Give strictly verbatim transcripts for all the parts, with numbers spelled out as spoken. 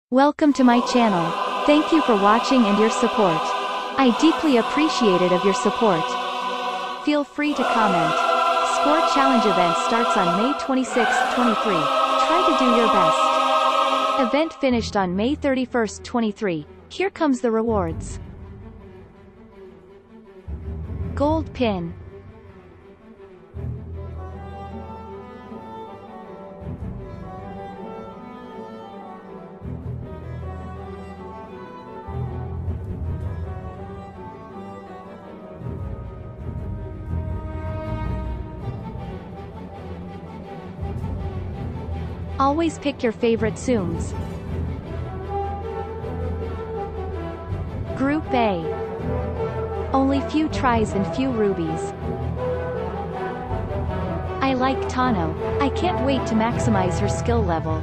Welcome to my channel. Thank you for watching and your support. I deeply appreciate it of your support. Feel free to comment. Score challenge event starts on May twenty-sixth, twenty-three. Try to do your best. Event finished on May thirty-first, twenty-three. Here comes the rewards. Gold pin. Always pick your favorite Tsums. Group A. Only few tries and few rubies. I like Tano. I can't wait to maximize her skill level.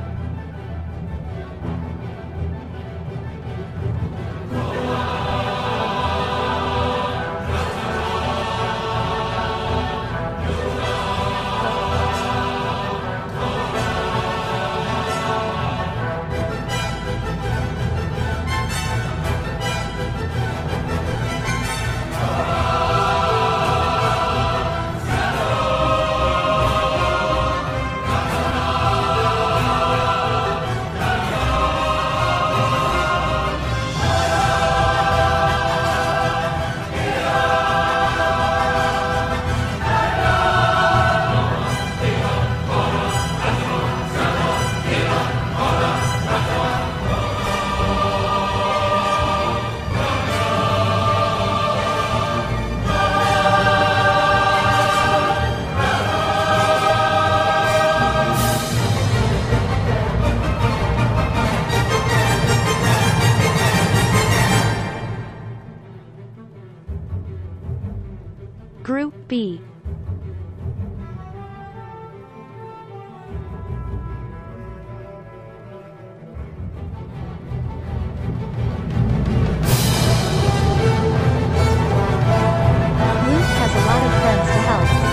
Group B. Luke has a lot of friends to help.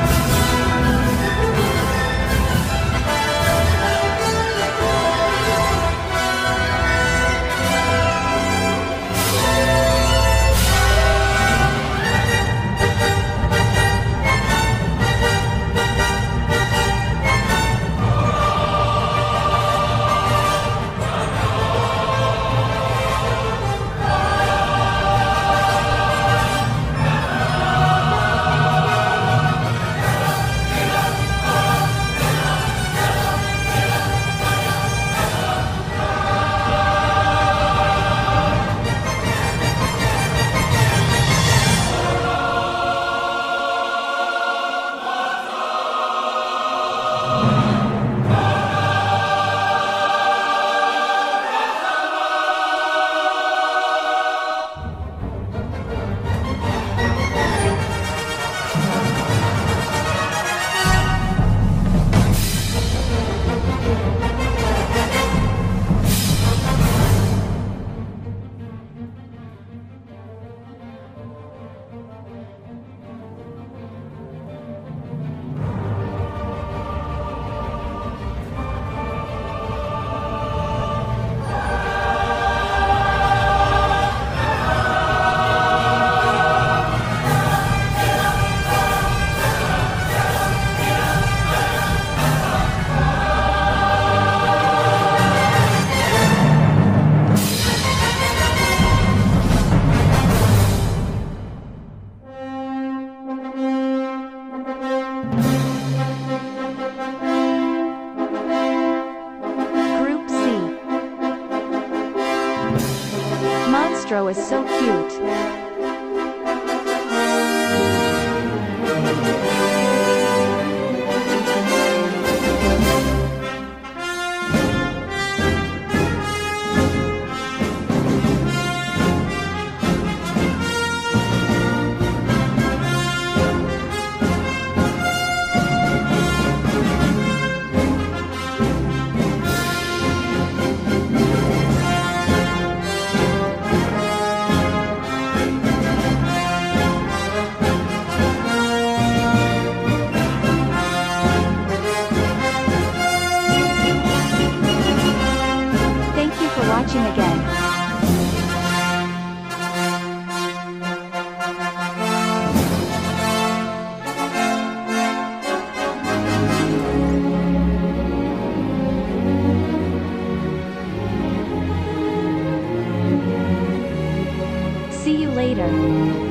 Monstro is so cute. watching again. See you later.